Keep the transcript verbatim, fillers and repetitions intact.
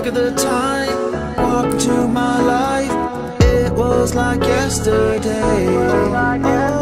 at the time, walk into my life. It was like yesterday.